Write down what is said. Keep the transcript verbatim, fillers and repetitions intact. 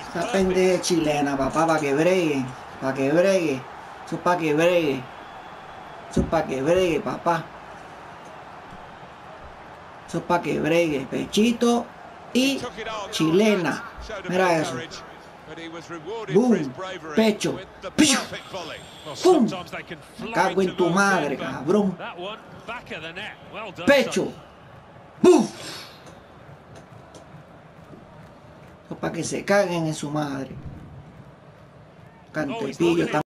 Esa pendeja chilena, papá, para que bregue. Para que bregue. Eso es para que bregue. Eso es para que bregue, papá. Eso es para que bregue. Pechito y chilena. Mira eso. Boom. Pecho. Piu. Pum. Cago en tu madre, cabrón. Pecho. Buf. Eso es para que se caguen en su madre. Cantepillo.